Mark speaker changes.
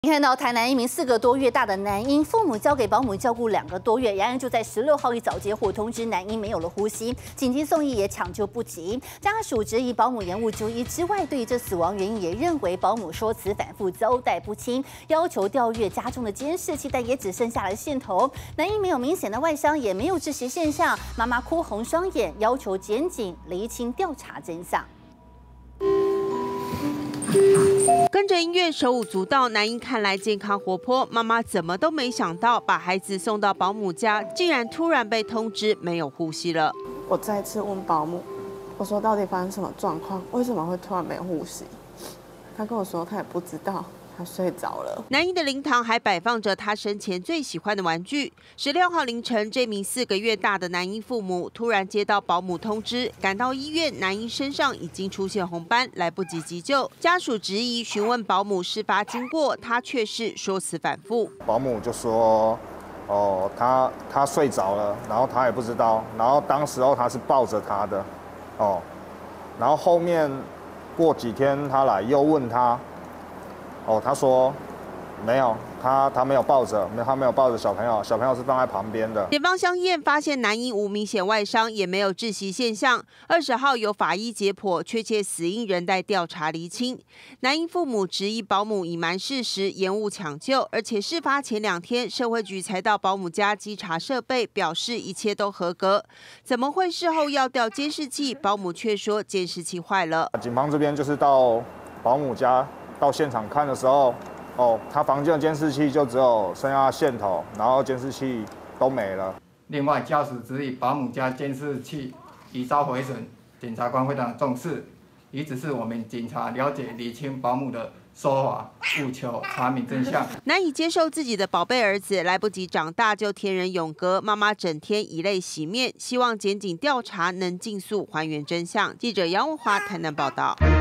Speaker 1: 你看到台南一名4个多月大的男婴，父母交给保姆照顾2个多月，然而就在16号一早接获通知，男婴没有了呼吸，紧急送医也抢救不及。家属质疑保姆延误就医之外，对于这死亡原因也认为保姆说辞反复，交代不清，要求调阅家中的监视器，但也只剩下了线头。男婴没有明显的外伤，也没有窒息现象，妈妈哭红双眼，要求检警厘清调查真相。
Speaker 2: 跟着音乐手舞足蹈，男婴看来健康活泼，妈妈怎么都没想到，把孩子送到保姆家，竟然突然被通知没有呼吸了。
Speaker 3: 我再次问保姆，我说到底发生什么状况？为什么会突然没有呼吸？他跟我说他也不知道。 他睡着了。
Speaker 2: 男婴的灵堂还摆放着他生前最喜欢的玩具。16号凌晨，这名4个月大的男婴父母突然接到保姆通知，赶到医院，男婴身上已经出现红斑，来不及急救。家属质疑询问保姆事发经过，他却是说辞反复。
Speaker 4: 保姆就说：“哦，他睡着了，然后他也不知道，然后当时候他是抱着他的，哦，然后后面过几天他来又问他。” 哦，他说没有，他没有抱着，他没有抱着小朋友，小朋友是放在旁边的。
Speaker 2: 检方相验发现男婴无明显外伤，也没有窒息现象。20号由法医解剖，确切死因仍待调查厘清。男婴父母质疑保姆隐瞒事实，延误抢救，而且事发前2天，社会局才到保姆家稽查设备，表示一切都合格。怎么会事后要调监视器？保姆却说监视器坏了。
Speaker 4: 警方这边就是到保姆家。 到现场看的时候，哦，他房间的监视器就只有剩下线头，然后监视器都没了。
Speaker 5: 另外，家属质疑保姆家监视器已遭毁损，检察官非常重视，已指示我们警察了解厘清保姆的说法，务求查明真相。
Speaker 2: 难以接受自己的宝贝儿子来不及长大就天人永隔，妈妈整天以泪洗面，希望检警调查能尽速还原真相。记者杨文华台南报道。